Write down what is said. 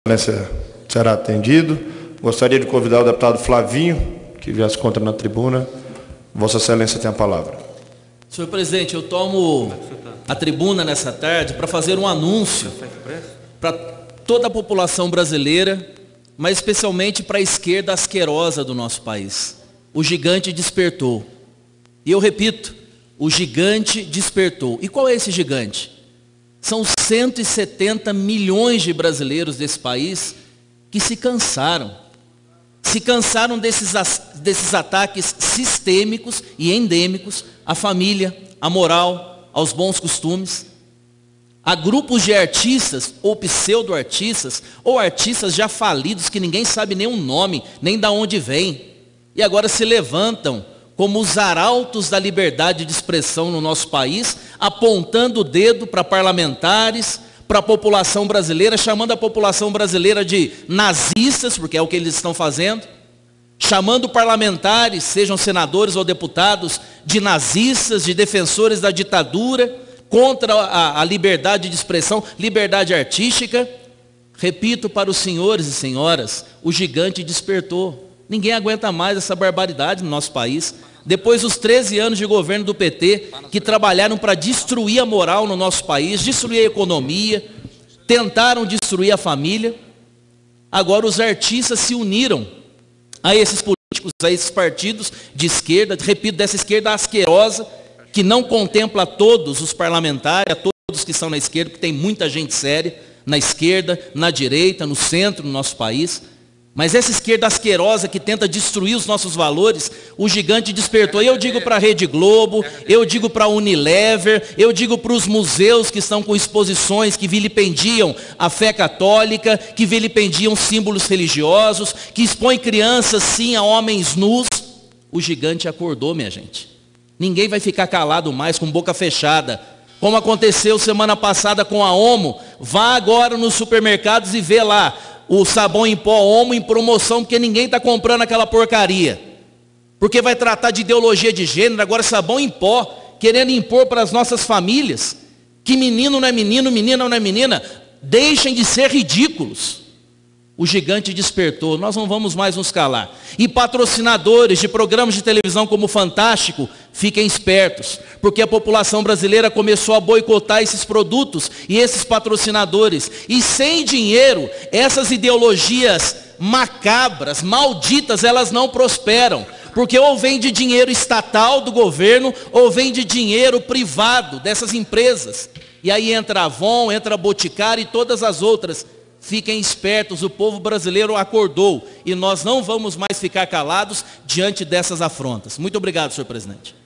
será atendido. Gostaria de convidar o deputado Flavinho, que já se encontra na tribuna. Vossa Excelência tem a palavra. Senhor presidente, eu tomo a tribuna nessa tarde para fazer um anúncio para toda a população brasileira, mas especialmente para a esquerda asquerosa do nosso país. O gigante despertou. E eu repito, o gigante despertou. E qual é esse gigante? São 170 milhões de brasileiros desse país que se cansaram. Se cansaram desses ataques sistêmicos e endêmicos à família, à moral, aos bons costumes. Há grupos de artistas, ou pseudo-artistas, ou artistas já falidos que ninguém sabe nem o nome, nem de onde vem. E agora se levantam como os arautos da liberdade de expressão no nosso país, apontando o dedo para parlamentares, para a população brasileira, chamando a população brasileira de nazistas, porque é o que eles estão fazendo, chamando parlamentares, sejam senadores ou deputados, de nazistas, de defensores da ditadura, contra a liberdade de expressão, liberdade artística. Repito para os senhores e senhoras, o gigante despertou. Ninguém aguenta mais essa barbaridade no nosso país. Depois dos 13 anos de governo do PT, que trabalharam para destruir a moral no nosso país, destruir a economia, tentaram destruir a família, agora os artistas se uniram a esses políticos, a esses partidos de esquerda, repito, dessa esquerda asquerosa, que não contempla todos os parlamentares, a todos que estão na esquerda, porque tem muita gente séria na esquerda, na direita, no centro do nosso país. Mas essa esquerda asquerosa que tenta destruir os nossos valores, o gigante despertou. E eu digo para a Rede Globo, eu digo para a Unilever, eu digo para os museus que estão com exposições que vilipendiam a fé católica, que vilipendiam símbolos religiosos, que expõem crianças sim a homens nus. O gigante acordou, minha gente. Ninguém vai ficar calado mais, com boca fechada. Como aconteceu semana passada com a Omo, vá agora nos supermercados e vê lá o sabão em pó Omo em promoção, porque ninguém está comprando aquela porcaria. Porque vai tratar de ideologia de gênero, agora sabão em pó, querendo impor para as nossas famílias, que menino não é menino, menina não é menina. Deixem de ser ridículos. O gigante despertou, nós não vamos mais nos calar. E patrocinadores de programas de televisão como o Fantástico, fiquem espertos, porque a população brasileira começou a boicotar esses produtos e esses patrocinadores. E sem dinheiro, essas ideologias macabras, malditas, elas não prosperam. Porque ou vem de dinheiro estatal do governo, ou vem de dinheiro privado dessas empresas. E aí entra a Avon, entra a Boticário e todas as outras. Fiquem espertos, o povo brasileiro acordou e nós não vamos mais ficar calados diante dessas afrontas. Muito obrigado, senhor presidente.